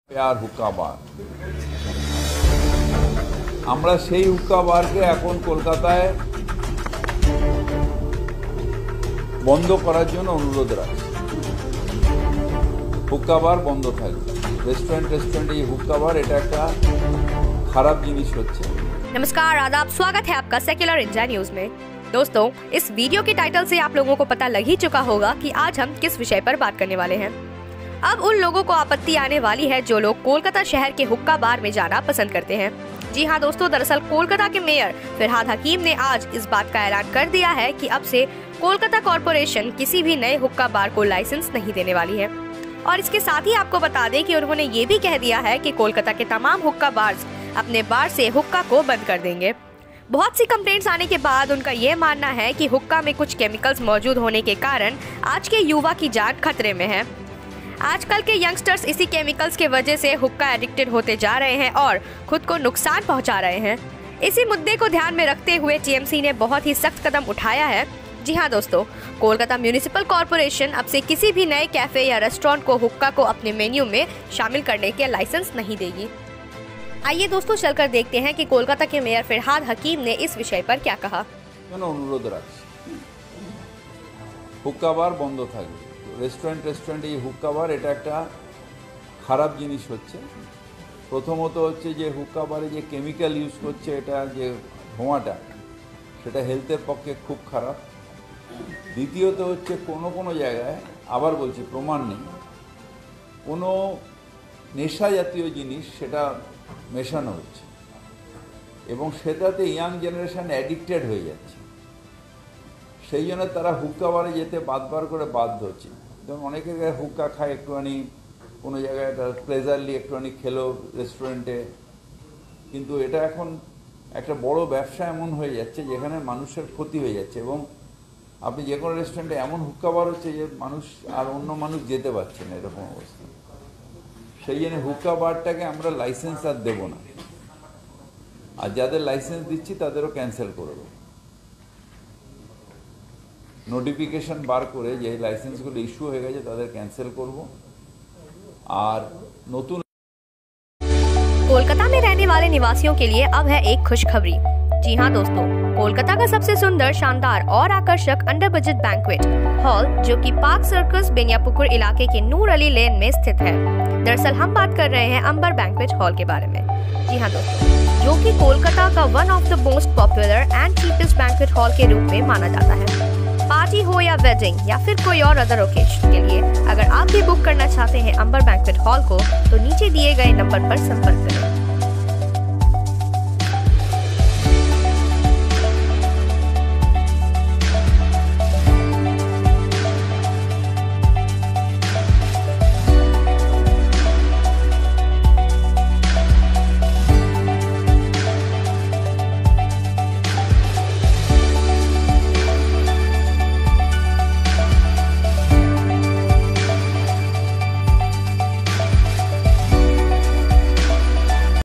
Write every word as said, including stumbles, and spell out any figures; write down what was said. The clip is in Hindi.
আর হুক্কা বার আমরা সেই হুক্কা বারকে এখন কলকাতায় বন্ধ করার জন্য অনুরোধ রাখছি। হুক্কা বার বন্ধ থাকবে। रेस्टोरेंट रेस्टोरेंट ये हुक्का बार এটা একটা খারাপ জিনিস হচ্ছে। नमस्कार, आदाब, स्वागत है आपका सेक्युलर इंडिया न्यूज में। दोस्तों, इस वीडियो के टाइटल से आप लोगों को पता लग ही चुका होगा कि आज हम किस विषय पर बात करने वाले हैं। अब उन लोगों को आपत्ति आने वाली है जो लोग कोलकाता शहर के हुक्का बार में जाना पसंद करते हैं। जी हाँ दोस्तों, दरअसल कोलकाता के मेयर फिरहाद हकीम ने आज इस बात का ऐलान कर दिया है कि अब से कोलकाता कॉरपोरेशन किसी भी नए हुक्का बार को लाइसेंस नहीं देने वाली है। और इसके साथ ही आपको बता दें कि उन्होंने ये भी कह दिया है कि कोलकाता के तमाम हुक्का बार्स अपने बार से हुक्का को बंद कर देंगे। बहुत सी कंप्लेंट्स आने के बाद उनका ये मानना है कि हुक्का में कुछ केमिकल्स मौजूद होने के कारण आज के युवा की जान खतरे में है। आजकल के यंगस्टर्स इसी केमिकल्स के वजह से हुक्का एडिक्टेड होते जा रहे हैं और खुद को नुकसान पहुंचा रहे हैं। इसी मुद्दे को ध्यान में रखते हुए टीएमसी ने बहुत ही सख्त कदम उठाया है। जी हाँ दोस्तों, कोलकाता म्यूनिसिपल कॉरपोरेशन अब से किसी भी नए कैफे या रेस्टोरेंट को हुक्का को अपने मेन्यू में शामिल करने के लाइसेंस नहीं देगी। आइए दोस्तों, चलकर देखते हैं कि कोलकाता के मेयर फिरहाद हकीम ने इस विषय पर क्या कहा। अनुरोध রাখছি হুক্কা বার বন্ধ থাকবে। রেস্টুরেন্ট রেস্টুরেন্ট এই হুক্কা বার এটা একটা খারাপ জিনিস হচ্ছে। প্রথমত হচ্ছে যে হুক্কা বারে যে কেমিক্যাল ইউজ করছে, এটা যে ধোঁয়াটা, সেটা হেলথের পক্ষে খুব খারাপ। দ্বিতীয়ত হচ্ছে কোনো কোনো জায়গায়, আবার বলছি প্রমাণ নেই, কোনো নেশা জাতীয় জিনিস সেটা মেশানো হচ্ছে এবং সেটাতে ইয়াং জেনারেশন অ্যাডিক্টেড হয়ে যাচ্ছে। সেই জন্য তারা হুক্কা বারে যেতে বারবার করে বাধ্য হচ্ছে। যেমন অনেকে হুক্কা খায়, একটুখানি কোনো জায়গায় একটা প্লেজারলি একটুখানি খেলো রেস্টুরেন্টে, কিন্তু এটা এখন একটা বড় ব্যবসা এমন হয়ে যাচ্ছে যেখানে মানুষের ক্ষতি হয়ে যাচ্ছে এবং আপনি যে কোনো রেস্টুরেন্টে এমন হুক্কা বার হচ্ছে যে মানুষ আর অন্য মানুষ যেতে পারছে না, এরকম অবস্থা। সেই জন্য হুক্কা বারটাকে আমরা লাইসেন্স আর দেবো না, আর যাদের লাইসেন্স দিচ্ছি তাদেরও ক্যান্সেল করে দেবো। নোটিফিকেশন বার করে যে লাইসেন্সগুলো ইস্যু হয়ে গেছে তাদের ক্যান্সেल করব। আর নতুন कोलकाता में रहने वाले निवासियों के लिए अब है एक खुशखबरी। जी हाँ दोस्तों, कोलकाता का सबसे सुंदर, शानदार और आकर्षक अंडर बजट बैंक्वेट हॉल जो कि पार्क सर्कस बेनियापुकुर इलाके के नूर अली लेन में स्थित है। दरअसल हम बात कर रहे हैं अंबर बैंक्वेट हॉल के बारे में। जी हाँ दोस्तों, जो कि कोलकाता का one of the most popular and cheapest banquet hall के रूप में माना जाता है। पार्टी हो या वेडिंग या फिर कोई और अदर ओकेजन के लिए अगर आप भी बुक करना चाहते हैं अंबर बैंक्वेट हॉल को, तो नीचे दिए गए नंबर पर संपर्क करें।